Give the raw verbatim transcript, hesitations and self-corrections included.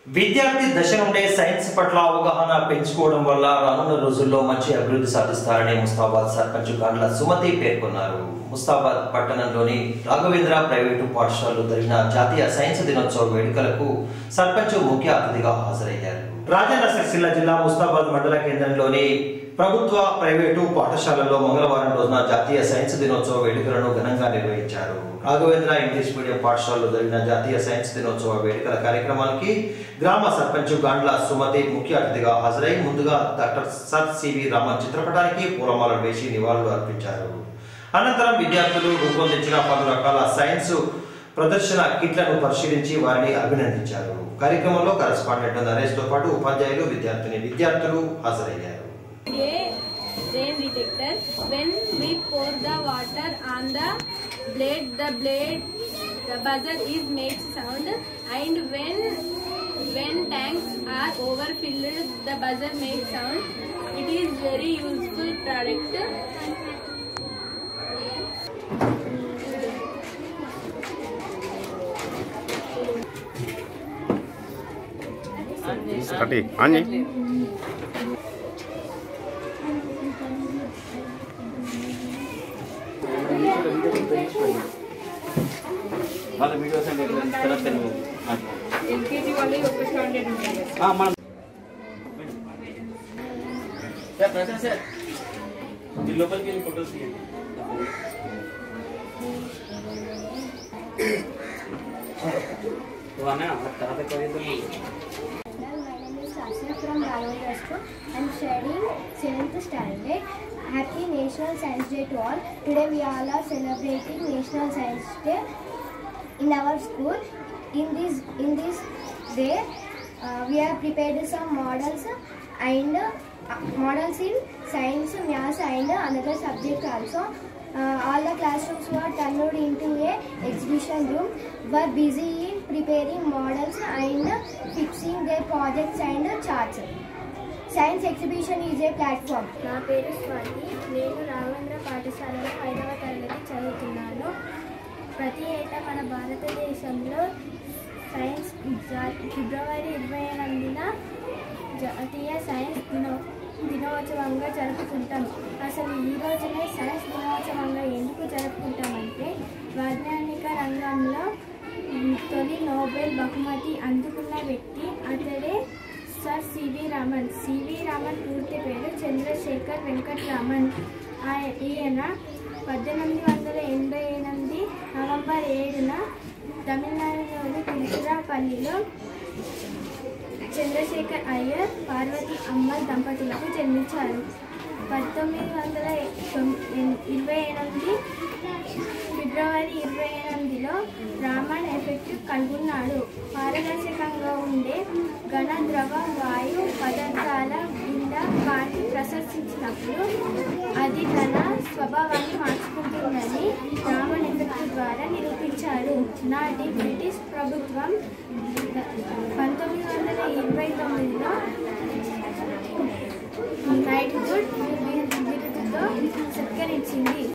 విద్యార్థి దశ నుండే సైన్స్ పట్ల అవగాహన పెంచుకోవడం వల్ల రానున్న రోజుల్లో మంచి అభివృద్ధి సాధిస్తారని ముస్తాబాద్ సర్పంచ్ గాండ్ల సుమతి పేర్కొన్నారు. ముస్తాబాద్ పట్టణంలోని రాఘవేంద్ర ప్రైవేటు పాఠశాలలో జరిగిన జాతీయ సైన్స్ దినోత్సవ వేడుకలకు సర్పంచ్ ముఖ్య అతిథిగా హాజరయ్యారు. రాజన్న సిరిసిల్ల జిల్లా ముస్తాబాద్ మండల కేంద్రంలోని ప్రభుత్వ ప్రైవేటు పాఠశాలలో మంగళవారం రోజున జాతీయ సైన్స్ దినోత్సవ వేడుకలను ఘనంగా నిర్వహించారు. రాఘవేంద్ర ఇంగ్లీష్ మీడియం పాఠశాలలో జరిగిన జాతీయ సైన్స్ దినోత్సవ వేడుకల కార్యక్రమానికి గ్రామ సర్పంచ్ గాండ్ల సుమతి ముఖ్య అతిథిగా హాజరై ముందుగా డాక్టర్ సర్ సివి రామన్ చిత్రపటానికి పూలమాలలు వేసి నివాళులు అర్పించారు. అనంతరం విద్యార్థులు రూపొందించిన పలు రకాల సైన్స్ ప్రదర్శన కిట్లను పరిశీలించి వారిని అభినందించారు. కార్యక్రమంలో కరెస్పాండెంట్ నరేష్ తో పాటు ఉపాధ్యాయులు విద్యార్థిని విద్యార్థులు హాజరయ్యారు. Rain detector. When we pour the water on the blade, the blade, the buzzer is makes sound, and when when tanks are overfilled, the buzzer makes sound. It is very useful product. Stati, Ani. వాళ్ళ videos అంటే తర్వాత Telugu LKG వాళ్ళే ఒక standard ఉంటుంది. ఆ మనం sir Prasad sir ఈ లోపలికి వెళ్ళి ఫోటోస్ తీయండి. వానా తర్వాత కవిత from Raghvendra School. I am studying seventh standard. Happy National Science Day to all. Today we all are celebrating National Science Day in our school. In this in this day, uh, we have prepared some models and uh, models in science, maths, and another subject also. Uh, all the classrooms were turned into a exhibition room. Were busy in preparing models and fixing their projects and charts. Science exhibition is a platform. నా పేరు స్వాతి. నేను రాఘవేంద్ర పాఠశాలలో ఐదవ తరగతి చదువుతున్నాను. ప్రతి ఏటా మన భారతదేశంలో సైన్స్ ఫిబ్రవరి ఇరవై ఎనిమిదిన జాతీయ సైన్స్ దినో దినోత్సవంగా జరుపుకుంటాం. అసలు ఈ రోజునే సైన్స్ దినోత్సవంగా ఎందుకు జరుపుకుంటామంటే వైజ్ఞానిక రంగంలో తొలి నోబెల్ బహుమతి అందుకున్న వ్యక్తి అతడే sir C V Raman. C V Raman పూర్తి పేరు చంద్రశేఖర్ వెంకట్ రామన్. ఈయన పద్దెనిమిది వందల ఎనభై ఎనిమిది నవంబర్ ఏడున తమిళనాడులోని తిరుచిరాపల్లిలో చంద్రశేఖర్ అయ్యర్ పార్వతి అమ్మల్ దంపతులకు జన్మించారు. పంతొమ్మిది వందల ఇరవై ఎనిమిది ఫిబ్రవరి ఇరవై ఎనిమిదిలో రామన్ ఎఫెక్ట్ కనుగొన్నాడు. పారదర్శకంగా ఉండే ఘన ద్రవ వాయు పదార్థాల గుండా కాంతి ప్రసరించినప్పుడు అది తన స్వభావాన్ని మార్చుకుంటుందని రామన్ ఎఫెక్ట్ ద్వారా నిరూపించాడు. నాటి బ్రిటిష్ ప్రభుత్వం పంతొమ్మిది వందల ఇరవై తొమ్మిదిలో నైట్హుడ్ బిరుదుతో సత్కరించింది.